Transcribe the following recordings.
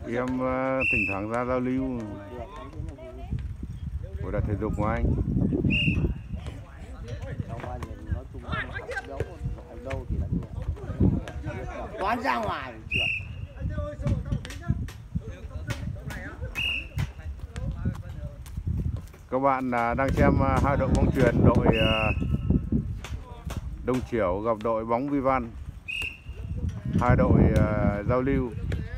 Em thỉnh thoảng ra giao lưu của đặt thể dục của anh. Toán ra ngoài Các bạn đang xem hai đội bóng chuyền, đội Đông Chiểu gặp đội bóng Vivan, hai đội giao lưu.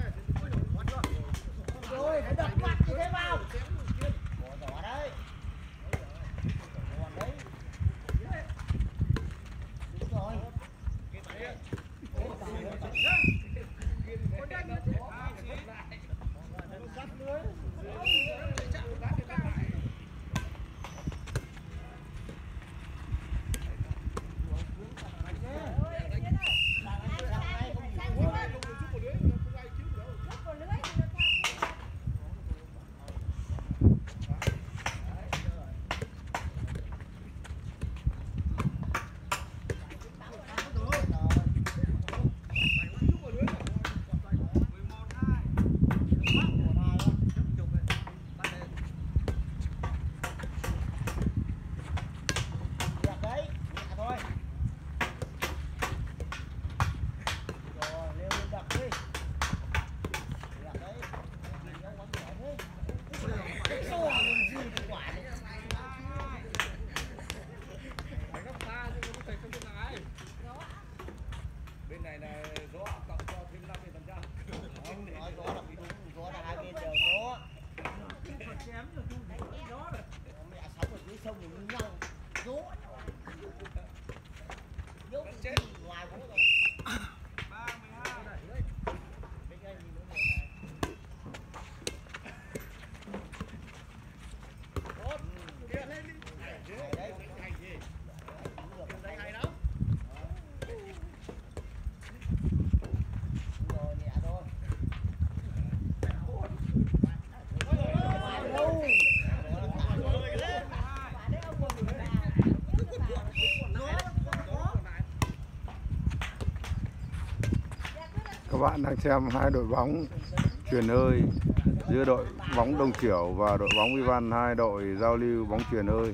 Bên này là gió cộng cho thêm 50%. Không, nói gió là gió là hai bên đều gió. Chém rồi gió rồi. Mẹ sống ở dưới sông thì như nhau. Gió. Gió chết ngoài cũng rồi. 32. Bên đây nhìn nữa này. Tốt. Kia lên đi. Đấy, hay gì? Đây hay lắm. Các bạn đang xem hai đội bóng chuyền ơi giữa đội bóng Đông Chiểu và đội bóng Vivan, hai đội giao lưu bóng chuyền ơi.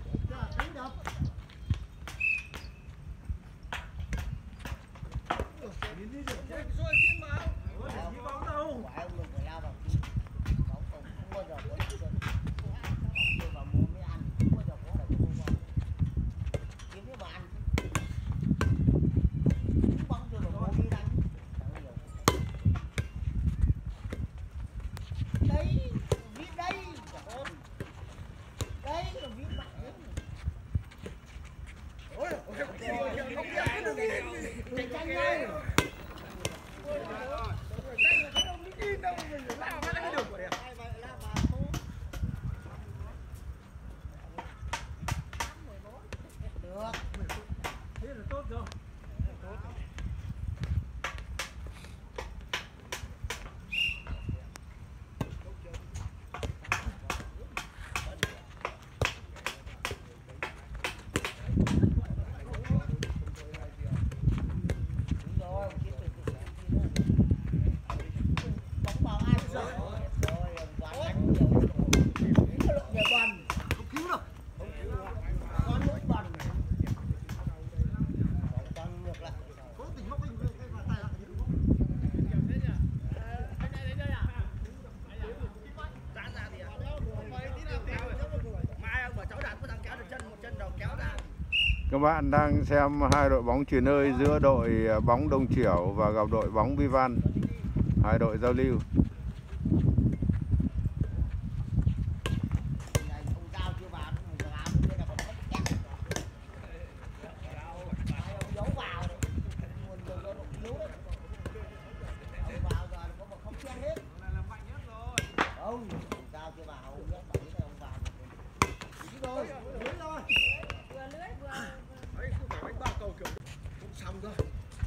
Các bạn đang xem hai đội bóng chuyền ơi giữa đội bóng Đông Chiểu và gặp đội bóng Vivan, hai đội giao lưu. Xong rồi.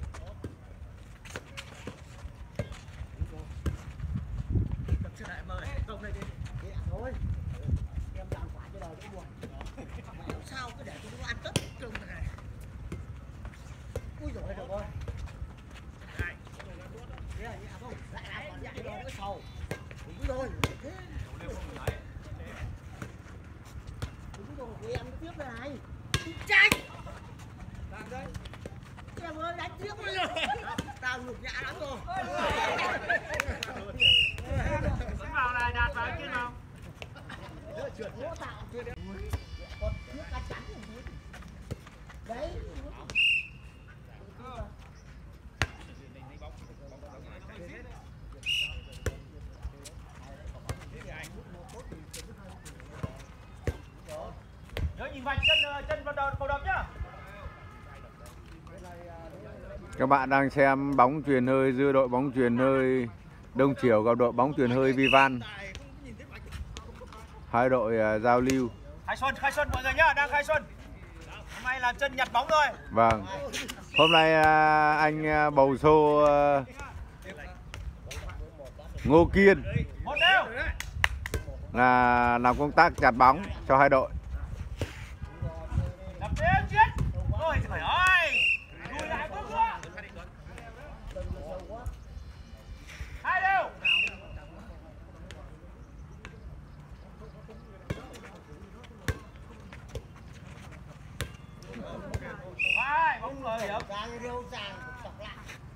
Cầm xe lại mời công này đi. Thế thôi. Em làm quả cho đời cái buồn. Mẹ làm sao cứ để cho nó ăn tất cơm này. Ui giời được rồi. Này. Thế là như không? Lại làm còn dạy rồi nữa sầu. rồi. Đúng rồi, em tiếp về này. Tranh. Em ơi đánh tiếp rồi. Tao nhục nhã lắm rồi. Vào này đạt vào kia nào. Trượt hố tạo chưa đấy. Còn nước cá chắn ở dưới. Đấy. Nhớ nhìn vạch chân vào cầu đập nhá. Các bạn đang xem bóng chuyền hơi giữa đội bóng chuyền hơi Đông Triều gặp đội bóng chuyền hơi Vivan. Hai đội giao lưu. Khai xuân mọi người nhá, đang khai xuân. Hôm nay là chân nhặt bóng thôi. Vâng. Hôm nay anh bầu xô Ngô Kiên Một đều. là làm công tác chặt bóng cho hai đội. Đập đến chết. Ôi trời ơi. Lùi lại bước nữa. Hai đều. Hai, bóng lời hiểm. Càng rêu ràng chọc lại.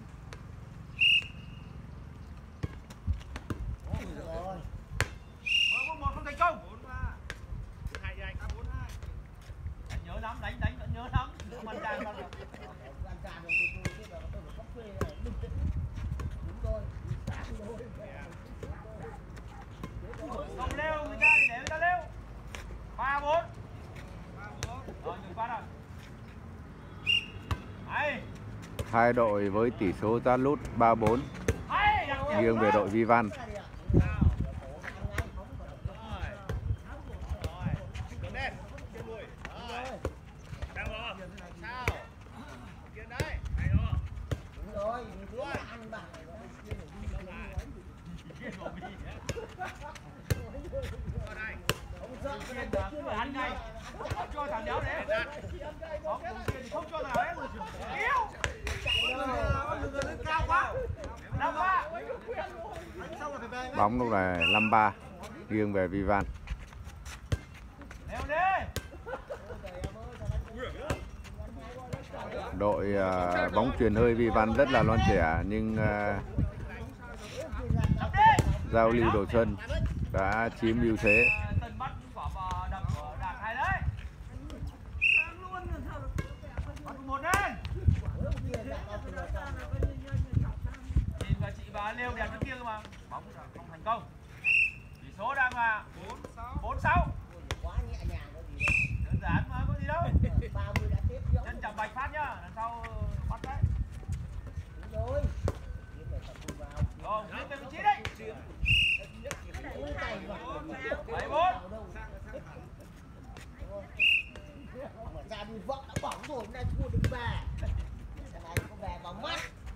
Rồi. 1-1 không thành công. 4-3. 2 anh 4-2. Anh nhớ lắm, đánh vẫn nhớ lắm. Không ăn ra đâu được. Ăn ra rồi tôi là tôi phải phê này bình tĩnh. Đúng rồi. Không leo người ta thì để người ta leo. 3-4. Rồi nhường phát rồi. Hay. Hai đội với tỷ số ra lút 3-4 nghiêng về đội Vivan. Ăn ngay. Không cho thằng đéo đấy. Bóng đầu tiên thì không cho thằng đấy. Yếu. Cao quá. 5-3. Bóng lúc này 5-3 nghiêng về Vivan. Leo đi. Đội bóng chuyền hơi Vivan rất là non trẻ nhưng giao lưu Đồ Xuân đã chiếm ưu thế. Tân bắt quả đập của Đạt hay đấy. Bắt một lên. Nhìn và chị bà leo đẹp trước kia cơ mà. Bóng không thành công. Tỷ số đang là 4-6. Quá nhẹ nhàng có gì Đơn giản mà có gì đâu. 30 đã tiếp giống. Chân chạm bạch phát nhá, lần sau bắt đấy. Đúng rồi. Rồi, lên về vị trí đấy. 7-4. Mà ra đi vọng đã bỏng rồi, hôm nay thua đừng về. Cái này có về vào mắt.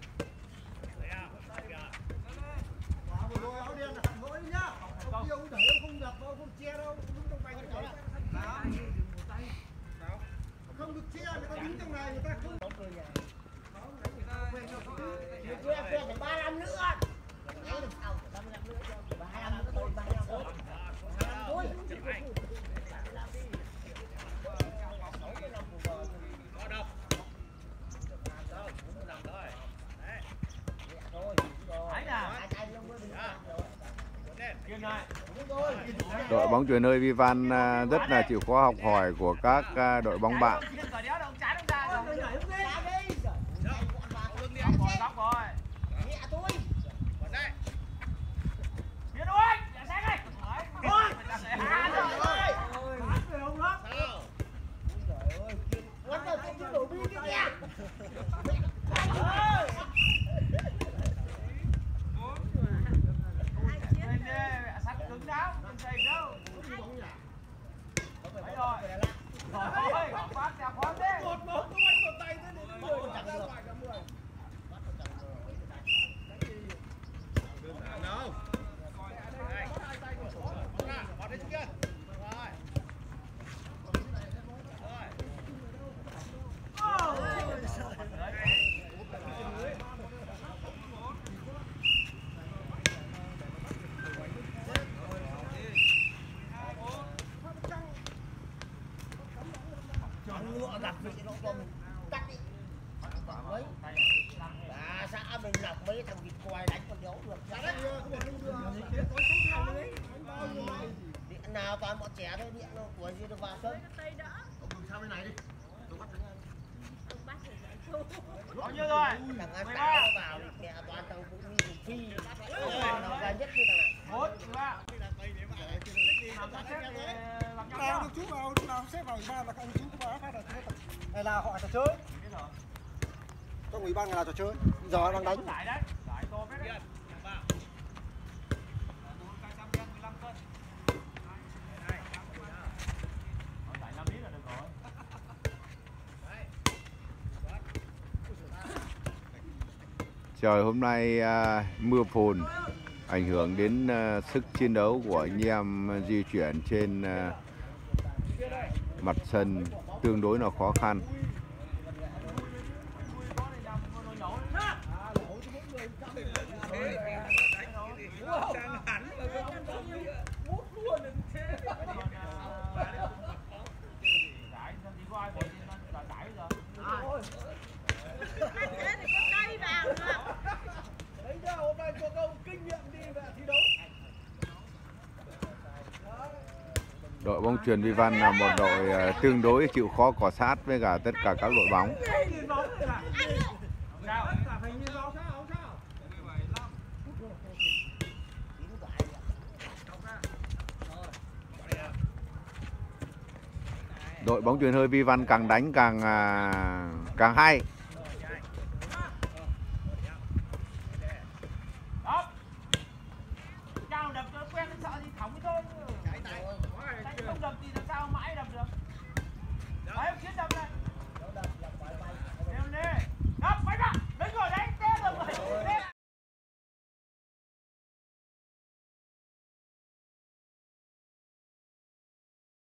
Vừa rồi áo đen là thằng lỗi nhá. Ông kia ông đẩy ông không đập đâu, không che đâu, đứng trong tay cái đó. Không được che, người ta đứng trong này người ta không. Người kia phải 35 nữa. Ngay được sau 35 nữa. 35 nữa thôi, 35 thôi. 35 thôi. Đội bóng chuyền hơi Vivan rất là chịu khó học hỏi của các đội bóng bạn. bị nó cho mình cắt đi. Mấy xã mình lọc mấy thằng vịt quay đánh con đấu được. Điện nào toàn bọn trẻ thôi, điện đâu tuổi gì được vào sớm. Ông đừng sang bên này đi. Tôi bắt Bao nhiêu rồi? thằng ăn táo nó vào thì mẹ toàn thằng cũng đi cùng phi. Nó ra nhất như thằng này. 4, 3. Làm sao xếp thì làm nhau Nào nhá. được chú vào, lúc nào xếp vào ủy ban là các anh chú có báo phát là chơi. Này là họ trò chơi. Các ủy ban là trò chơi. Giờ đang đánh. Giải đấy. Giải to phết đấy. Giải 5 lít là được rồi. Trời hôm nay mưa phùn ảnh hưởng đến sức chiến đấu của anh em di chuyển trên mặt sân tương đối là khó khăn. Đấy nhá, hôm nay cho câu kinh nghiệm đi về thi đấu. Đội bóng chuyền Vivan là một đội tương đối chịu khó cọ sát với cả tất cả các đội bóng. Đội bóng chuyền hơi Vivan càng đánh càng hay. Cao đập cho quen sợ gì thỏng thôi.